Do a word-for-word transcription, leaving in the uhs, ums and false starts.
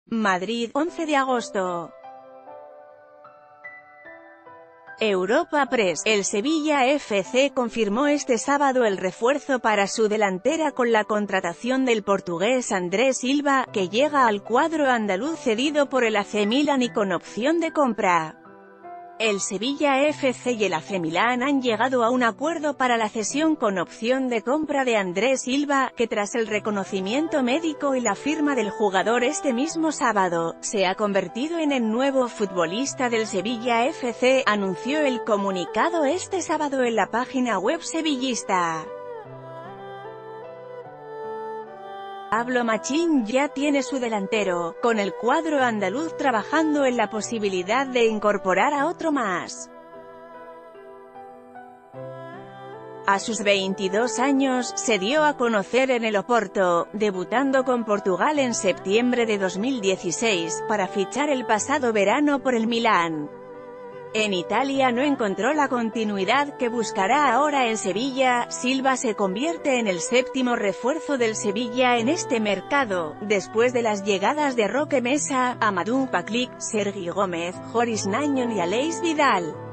Madrid, once de agosto. Europa Press. El Sevilla F C confirmó este sábado el refuerzo para su delantera con la contratación del portugués Andrés Silva, que llega al cuadro andaluz cedido por el A C Milan y con opción de compra. El Sevilla F C y el A C Milan han llegado a un acuerdo para la cesión con opción de compra de Andrés Silva, que tras el reconocimiento médico y la firma del jugador este mismo sábado, se ha convertido en el nuevo futbolista del Sevilla F C, anunció el comunicado este sábado en la página web sevillista. Pablo Machín ya tiene su delantero, con el cuadro andaluz trabajando en la posibilidad de incorporar a otro más. A sus veintidós años, se dio a conocer en el Oporto, debutando con Portugal en septiembre de dos mil dieciséis, para fichar el pasado verano por el Milán. En Italia no encontró la continuidad que buscará ahora en Sevilla. Silva se convierte en el séptimo refuerzo del Sevilla en este mercado, después de las llegadas de Roque Mesa, Amadou Paclic, Sergi Gómez, Joris Nañón y Aleix Vidal.